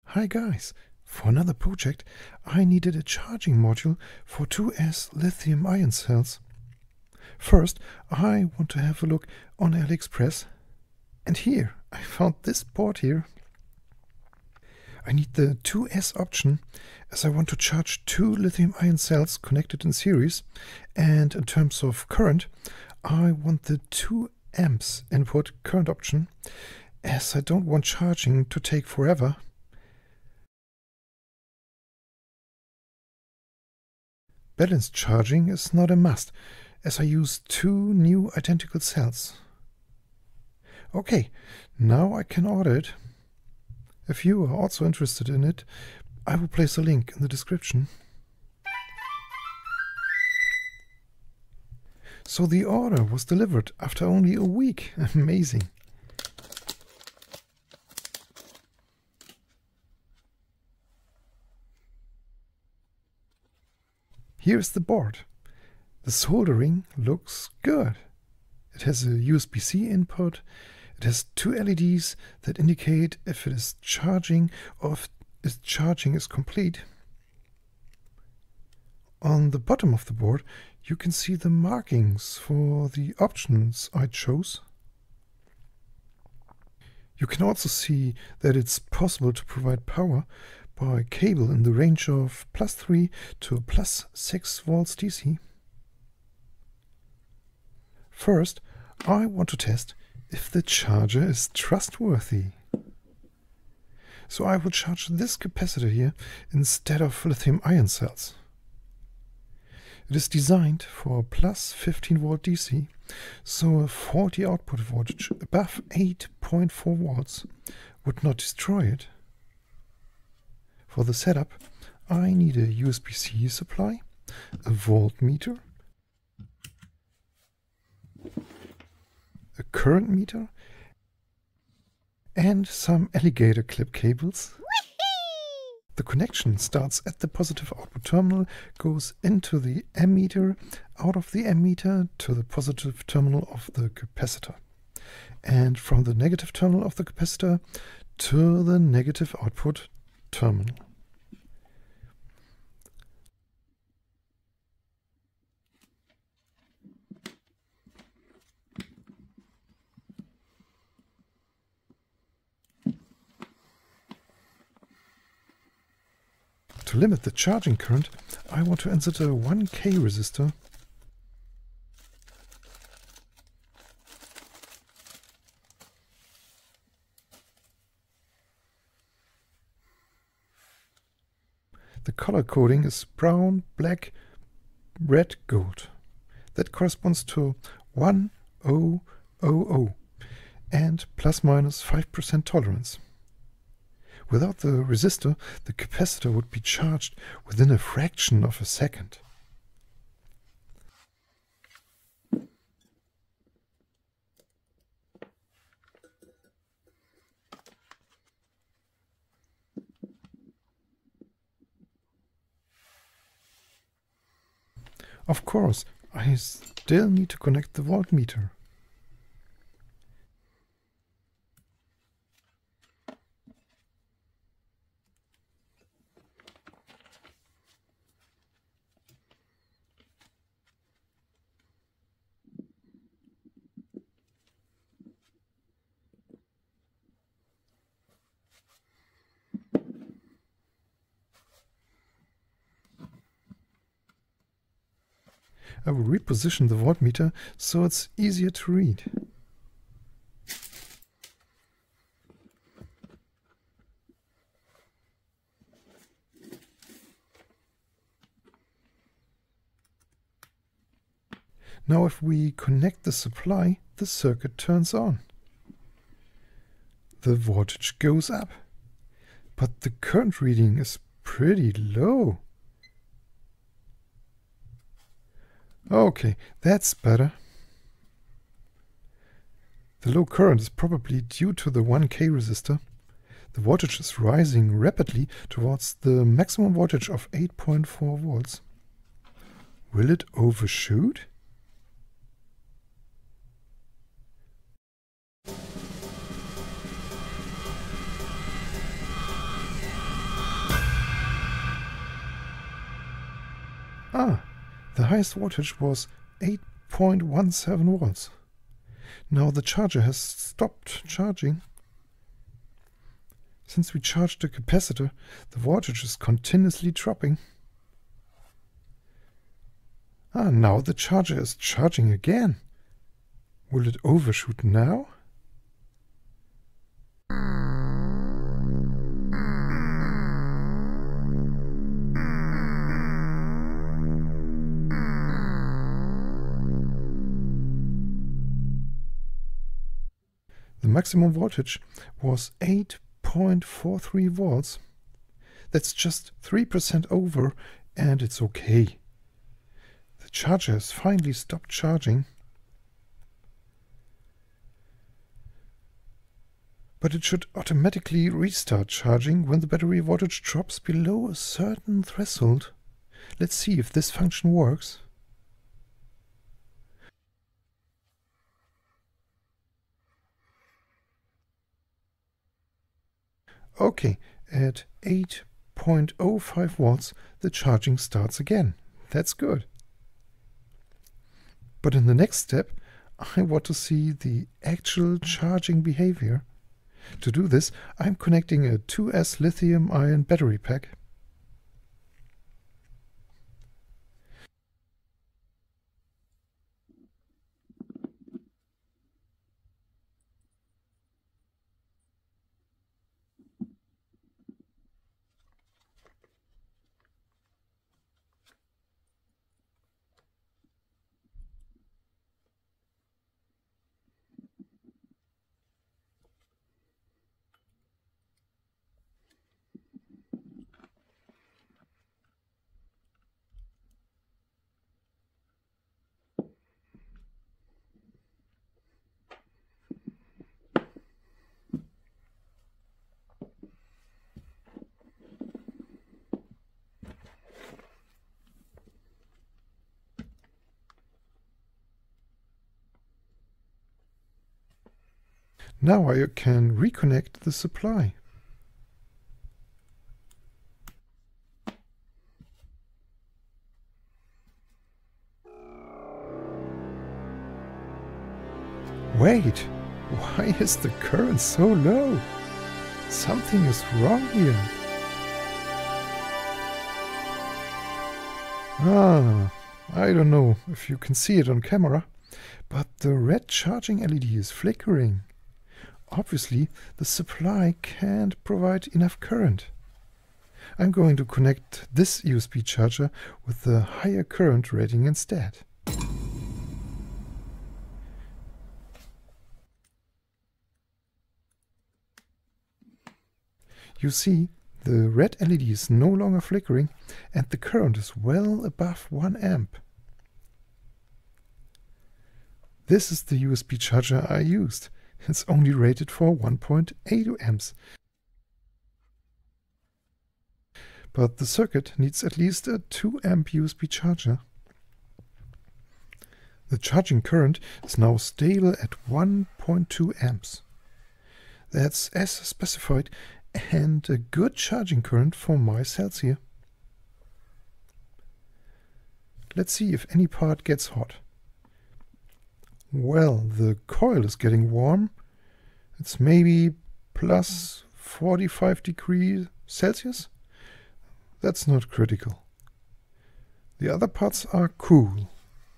Hi guys! For another project I needed a charging module for 2S lithium-ion cells. First I want to have a look on AliExpress, and here I found this board here. I need the 2S option as I want to charge 2 lithium-ion cells connected in series, and in terms of current I want the 2 amps input current option as I don't want charging to take forever. Balanced charging is not a must, as I use 2 new identical cells. Okay, now I can order it. If you are also interested in it, I will place a link in the description. So the order was delivered after only a week. Amazing! Here's the board. The soldering looks good. It has a USB-C input. It has 2 LEDs that indicate if it is charging or if its charging is complete. On the bottom of the board you can see the markings for the options I chose. You can also see that it's possible to provide power by cable in the range of +3 to +6 volts DC. First, I want to test if the charger is trustworthy. So I will charge this capacitor here instead of lithium-ion cells. It is designed for +15 volt DC, so a faulty output voltage above 8.4 volts would not destroy it. For the setup, I need a USB-C supply, a voltmeter, a current meter, and some alligator clip cables. The connection starts at the positive output terminal, goes into the ammeter, out of the ammeter to the positive terminal of the capacitor, and from the negative terminal of the capacitor to the negative output terminal. To limit the charging current, I want to insert a 1K resistor. The color coding is brown, black, red, gold. That corresponds to 1000 and ±5% tolerance. Without the resistor, the capacitor would be charged within a fraction of a second. Of course, I still need to connect the voltmeter. I will reposition the voltmeter so it's easier to read. Now if we connect the supply, the circuit turns on. The voltage goes up, but the current reading is pretty low. Okay, that's better. The low current is probably due to the 1K resistor. The voltage is rising rapidly towards the maximum voltage of 8.4 volts. Will it overshoot? Ah, the highest voltage was 8.17 volts. Now the charger has stopped charging. Since we charged the capacitor, the voltage is continuously dropping. Ah, now the charger is charging again. Will it overshoot now? The maximum voltage was 8.43 volts. That's just 3% over, and it's okay. The charger has finally stopped charging. But it should automatically restart charging when the battery voltage drops below a certain threshold. Let's see if this function works. Okay, at 8.05 volts the charging starts again. That's good. But in the next step, I want to see the actual charging behavior. To do this, I'm connecting a 2S lithium-ion battery pack. Now I can reconnect the supply. Wait, why is the current so low? Something is wrong here. I don't know if you can see it on camera, but the red charging LED is flickering. Obviously, the supply can't provide enough current. I'm going to connect this USB charger with the higher current rating instead. You see, the red LED is no longer flickering and the current is well above 1 amp. This is the USB charger I used. It's only rated for 1.8 amps. But the circuit needs at least a 2 amp USB charger. The charging current is now stable at 1.2 amps. That's as specified and a good charging current for my cells here. Let's see if any part gets hot. Well, the coil is getting warm. It's maybe plus 45 degrees Celsius. That's not critical. The other parts are cool.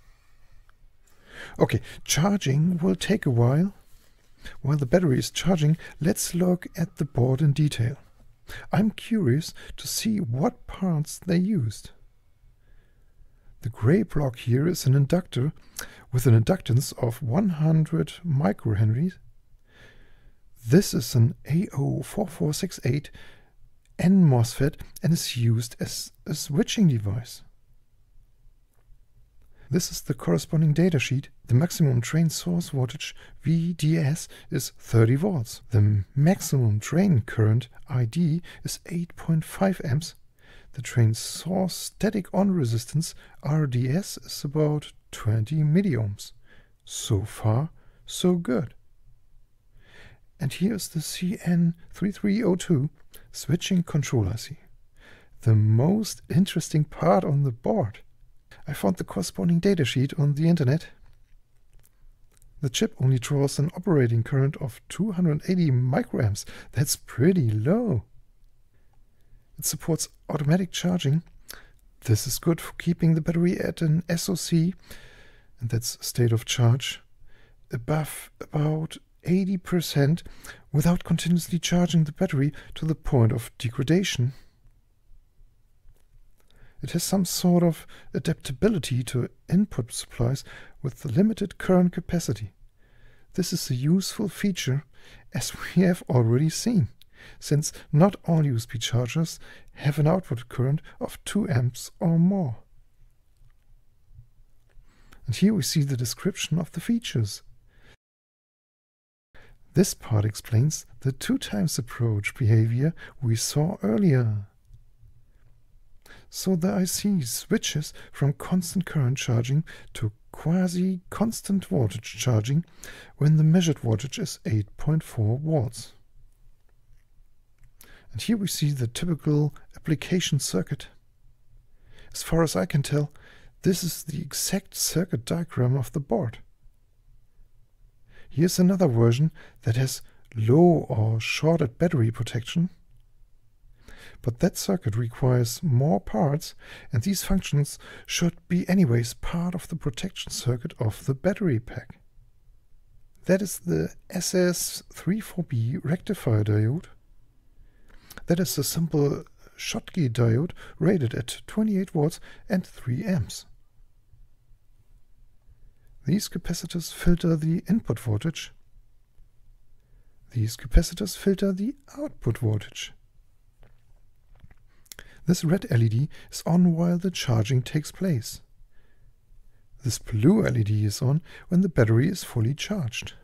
Okay, charging will take a while. While the battery is charging, let's look at the board in detail. I'm curious to see what parts they used. The gray block here is an inductor with an inductance of 100 microhenries. This is an AO4468 N MOSFET and is used as a switching device. This is the corresponding datasheet. The maximum drain source voltage VDS is 30 volts. The maximum drain current ID is 8.5 amps. The drain source static on resistance RDS is about 20 milliohms. So far, so good. And here's the CN3302 switching control IC. The most interesting part on the board. I found the corresponding datasheet on the internet. The chip only draws an operating current of 280 microamps. That's pretty low. It supports automatic charging. This is good for keeping the battery at an SOC, and that's state of charge, above about 80% without continuously charging the battery to the point of degradation. It has some sort of adaptability to input supplies with limited current capacity. This is a useful feature, as we have already seen, since not all USB chargers have an output current of 2 amps or more. And here we see the description of the features. This part explains the 2x approach behavior we saw earlier. So the IC switches from constant current charging to quasi-constant voltage charging when the measured voltage is 8.4 volts. And here we see the typical application circuit. As far as I can tell, this is the exact circuit diagram of the board. Here's another version that has low or shorted battery protection. But that circuit requires more parts, and these functions should be anyways part of the protection circuit of the battery pack. That is the SS34B rectifier diode. That is a simple Schottky diode rated at 28 volts and 3 amps. These capacitors filter the input voltage. These capacitors filter the output voltage. This red LED is on while the charging takes place. This blue LED is on when the battery is fully charged.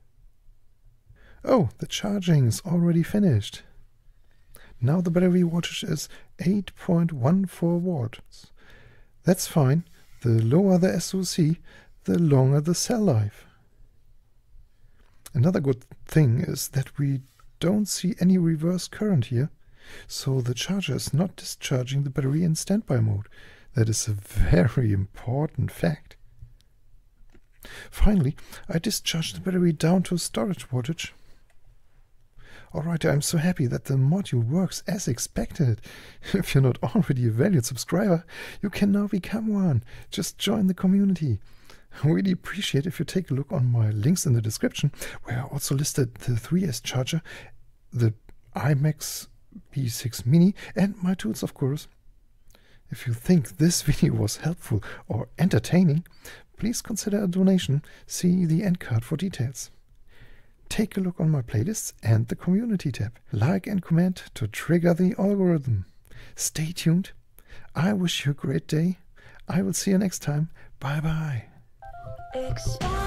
Oh, the charging is already finished. Now the battery voltage is 8.14 volts. That's fine. The lower the SOC, the longer the cell life. Another good thing is that we don't see any reverse current here. So the charger is not discharging the battery in standby mode. That is a very important fact. Finally, I discharged the battery down to storage voltage. Alright, I'm so happy that the module works as expected. If you're not already a valued subscriber, you can now become one. Just join the community. I really appreciate if you take a look on my links in the description, where I also listed the 3S charger, the IMAX B6 Mini, and my tools, of course. If you think this video was helpful or entertaining, please consider a donation. See the end card for details. Take a look on my playlists and the community tab. Like and comment to trigger the algorithm. Stay tuned. I wish you a great day. I will see you next time. Bye bye.